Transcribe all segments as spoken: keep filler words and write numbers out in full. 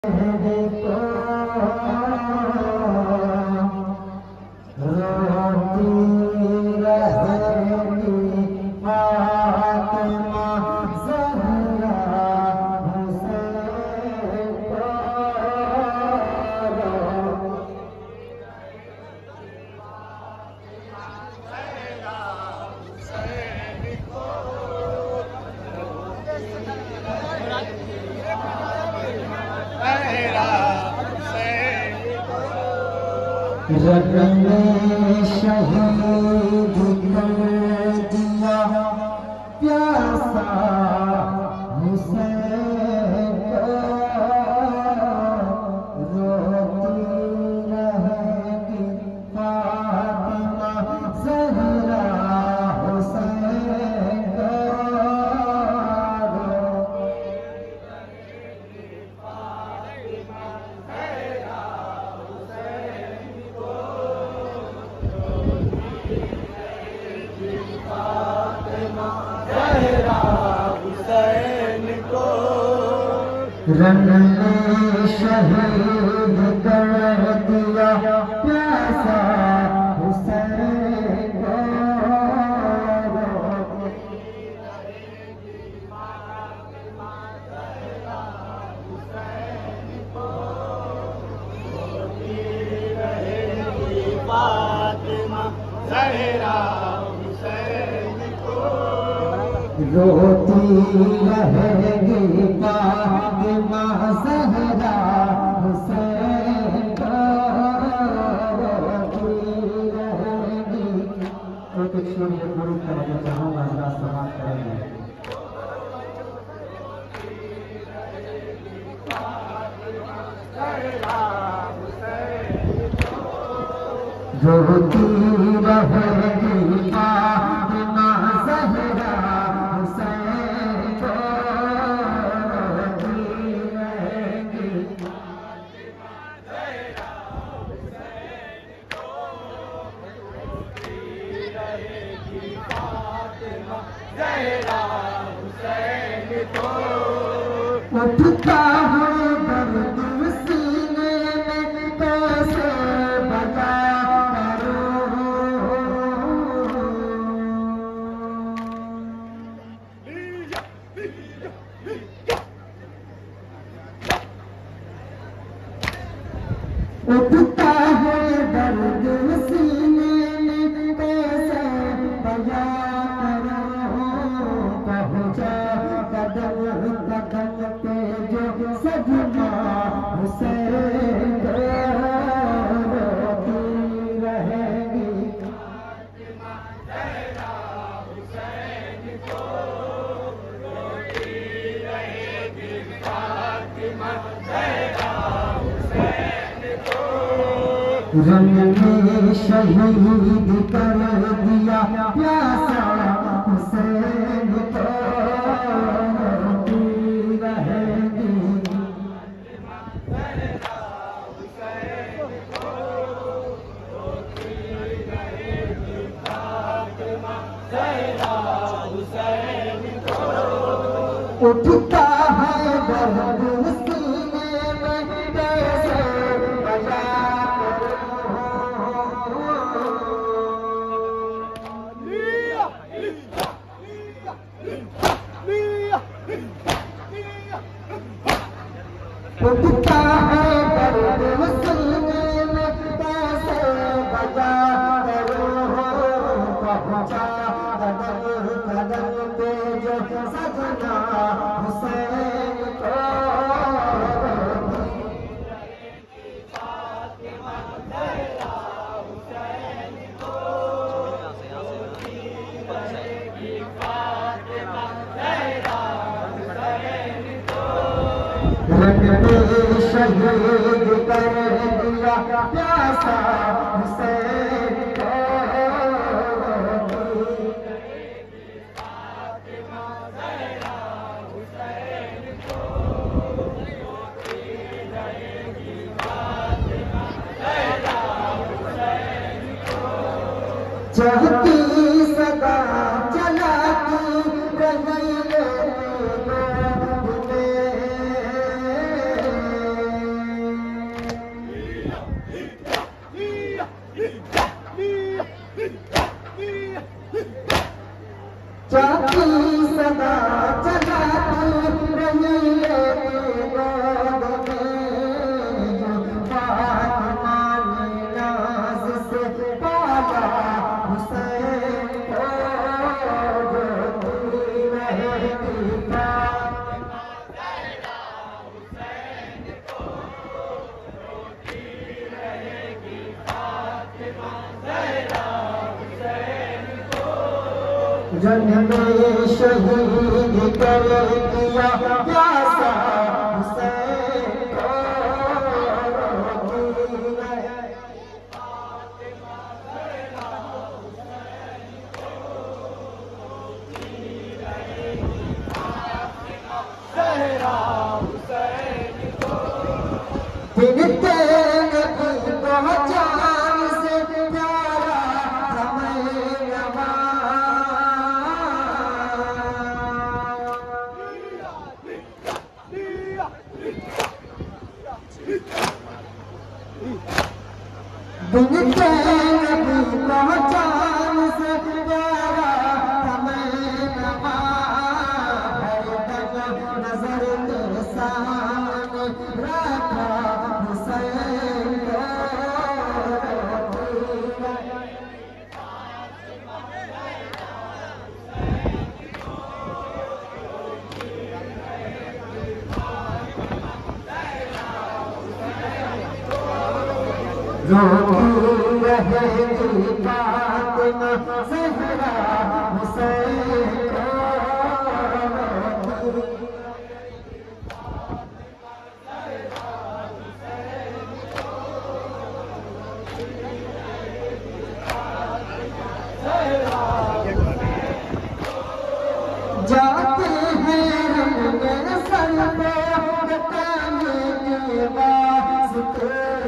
रब ने शहीद कर दिया प्यासा हुसैन को, रोती रहेगी फातिमा ज़हरा हुसैन को। रंग ने शहीद कर दिया प्यासा हुसैन को, फातिमा ज़हरा हुसैन को, रोती रहेगी फातिमा ज़हरा हुसैन को, रोती रहेगी। एक एक शेर ये पूरी करना चाहूँगा, मेरा समाप्त करेंगे। रोती रहेगी फातिमा ज़हरा हुसैन को, रोती रहेगी फातिमा ज़हरा हुसैन को, रोती रहेगी फातिमा ज़हरा हुसैन को। उठता है दर्द सीने में कैसे बता उठता है दर्द सीने में कैसे बयां करूं, पहुंचा कदम कदम पे जो सजना हुसैन को, रोती रहेगी फातिमा ज़हरा हुसैन को, रोती रहेगी फातिमा ज़हरा हुसैन को। रंग ने शहीद कर दिया प्यासा हुसैन को, रोती रहेगी फातिमा ज़हरा हुसैन को, रोती रहेगी फातिमा ज़हरा हुसैन को। उठता है दर्द सीने में कैसे बयां उठता है दर्द सीने में कैसे बयां करूं, पहुंचा कदम कदम पे जो सजना हुसैन को, फातिमा ज़हरा हुसैन को, रहेगी फातिमा ज़हरा हुसैन को। रंग ने शहीद कर दिया प्यासा हुसैन को, रोती रहेगी फातिमा ज़हरा हुसैन को, रोती रहेगी फातिमा ज़हरा हुसैन को। चहती सदा चलाती रही रन में शहीद कर दिया प्यासा हुसैन को दिन तेरे पहचान से प्यारा हमें दिन तेरे पहचान से प्यारा हमें नजर के सामने रखा रोती रहेगी फातिमा ज़हरा हुसैन जाते हैं रंग सर पे बताने के वास्ते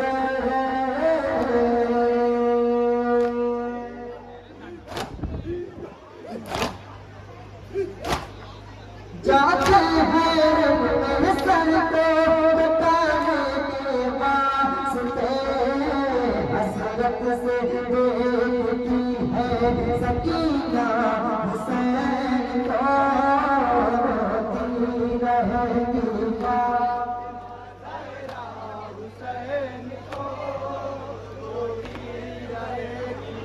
जाते हैं रंग सर पे बताने के वास्ते हसरत से देखती है सकीना हुसैन को रोती रहेगी हुसैन को रोती रहेगी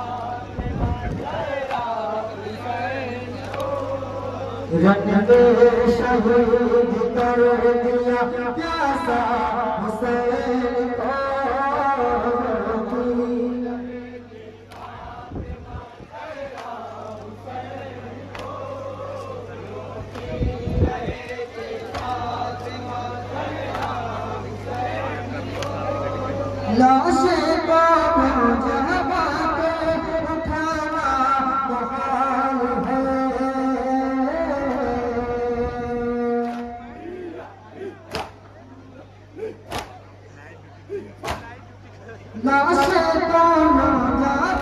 रन में शहीद कर दिया प्यासा हुसैन को लाशें को जहबा पे उठाना मुहाल है लाशें को